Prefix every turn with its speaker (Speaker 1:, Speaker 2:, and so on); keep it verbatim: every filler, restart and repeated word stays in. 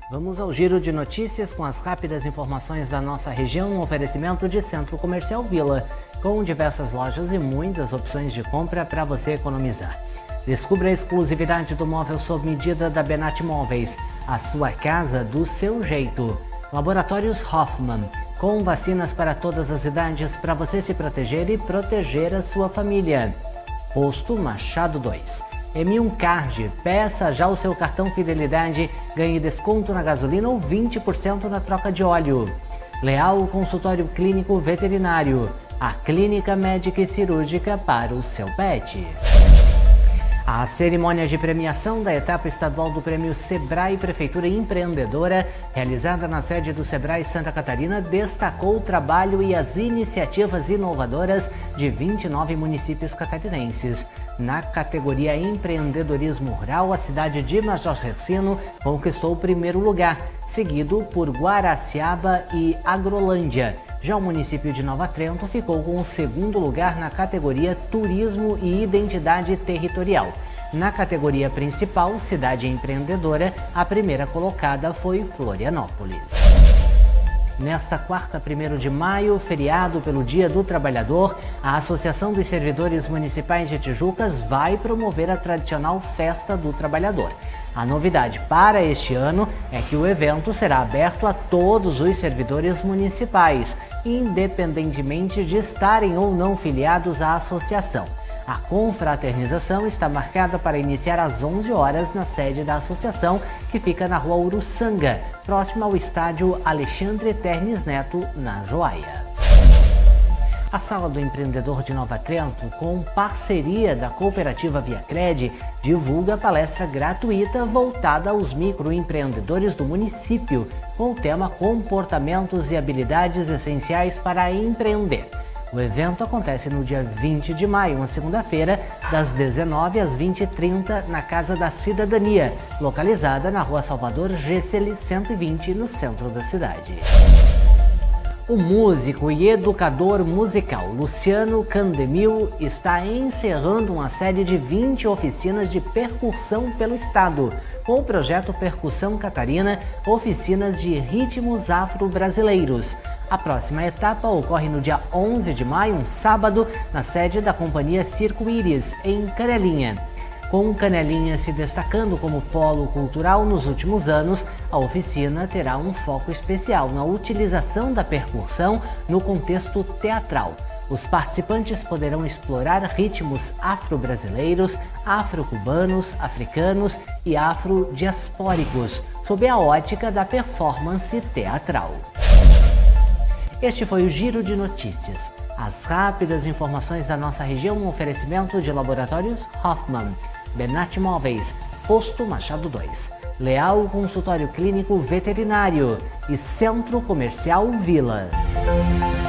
Speaker 1: Vamos ao giro de notícias com as rápidas informações da nossa região, um oferecimento de Centro Comercial Vila, com diversas lojas e muitas opções de compra para você economizar. Descubra a exclusividade do móvel sob medida da Benat Móveis, a sua casa do seu jeito. Laboratórios Hoffmann, com vacinas para todas as idades para você se proteger e proteger a sua família. Posto Machado dois. M um Card, peça já o seu cartão Fidelidade, ganhe desconto na gasolina ou vinte por cento na troca de óleo. Leal Consultório Clínico Veterinário, a clínica médica e cirúrgica para o seu pet. A cerimônia de premiação da etapa estadual do Prêmio Sebrae Prefeitura Empreendedora, realizada na sede do Sebrae Santa Catarina, destacou o trabalho e as iniciativas inovadoras de vinte e nove municípios catarinenses. Na categoria Empreendedorismo Rural, a cidade de Major Hercino conquistou o primeiro lugar, seguido por Guaraciaba e Agrolândia. Já o município de Nova Trento ficou com o segundo lugar na categoria Turismo e Identidade Territorial. Na categoria principal, Cidade Empreendedora, a primeira colocada foi Florianópolis. Nesta quarta, primeiro de maio, feriado pelo Dia do Trabalhador, a Associação dos Servidores Municipais de Tijucas vai promover a tradicional Festa do Trabalhador. A novidade para este ano é que o evento será aberto a todos os servidores municipais, independentemente de estarem ou não filiados à associação. A confraternização está marcada para iniciar às onze horas na sede da associação, que fica na rua Uruçanga, próximo ao estádio Alexandre Ternes Neto, na Joaia. A Sala do Empreendedor de Nova Trento, com parceria da Cooperativa Viacred, divulga palestra gratuita voltada aos microempreendedores do município, com o tema Comportamentos e Habilidades Essenciais para Empreender. O evento acontece no dia vinte de maio, uma segunda-feira, das dezenove às vinte e trinta, na Casa da Cidadania, localizada na Rua Salvador Gessele cento e vinte, no centro da cidade. O músico e educador musical Luciano Candemil está encerrando uma série de vinte oficinas de percussão pelo estado, com o projeto Percussão Catarina, oficinas de ritmos afro-brasileiros. A próxima etapa ocorre no dia onze de maio, um sábado, na sede da companhia Circo Íris, em Canelinha. Com Canelinha se destacando como polo cultural nos últimos anos, a oficina terá um foco especial na utilização da percussão no contexto teatral. Os participantes poderão explorar ritmos afro-brasileiros, afro-cubanos, africanos e afro-diaspóricos, sob a ótica da performance teatral. Este foi o Giro de Notícias. As rápidas informações da nossa região, um oferecimento de Laboratórios Hoffmann, Benat Móveis, Posto Machado dois, Leal Consultório Clínico Veterinário e Centro Comercial Vila.